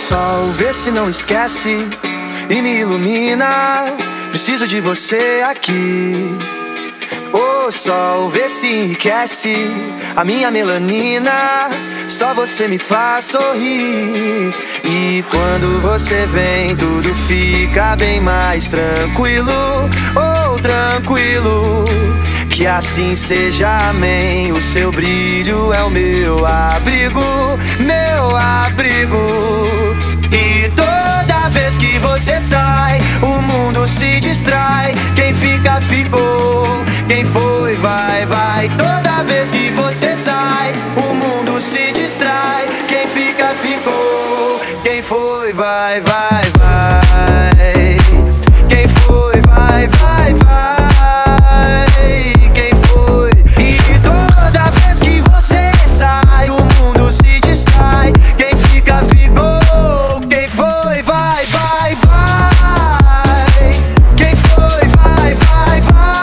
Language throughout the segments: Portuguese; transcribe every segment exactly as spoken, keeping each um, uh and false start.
sol, vê se não esquece e me ilumina. Preciso de você aqui. Ô sol, vê se enriquece a minha melanina. Só você me faz sorrir. E quando você vem, tudo fica bem mais tranquilo. Oh, tranquilo. Que assim seja, amém. O seu brilho é o meu abrigo, meu abrigo. E toda vez que você sai, o mundo se distrai. Quem fica, ficou. Quem foi, vai, vai. Toda vez que você sai, o mundo se distrai. Quem fica, ficou. Quem foi, vai, vai, vai. Quem foi, vai, vai, vai. Quem foi? E toda vez que você sai, o mundo se distrai. Quem fica, ficou. Quem foi, vai, vai, vai. Quem foi, vai, vai,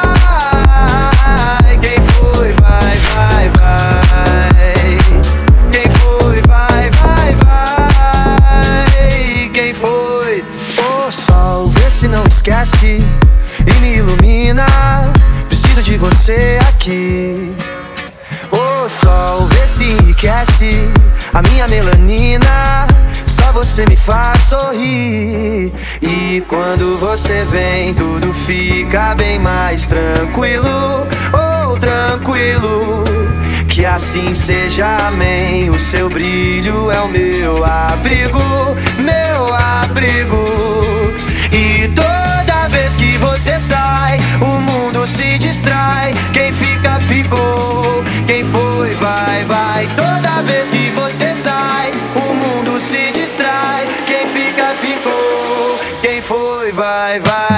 vai. Quem foi, vai, vai, vai. Quem foi, vai, vai, vai. Quem foi? Ô sol, vê se não esquece e me ilumina. Preciso de você aqui. Ô sol, vê se enriquece a minha melanina. Só você me faz sorrir. E quando você vem, tudo fica bem mais tranquilo. Oh, tranquilo. Que assim seja, amém. O seu brilho é o meu abrigo, meu abrigo. E toda vez que você sai, o mundo se distrai. Quem fica, ficou. Quem foi, vai, vai. Toda vez que você sai, o mundo se distrai. Quem fica, ficou. Quem foi, vai, vai.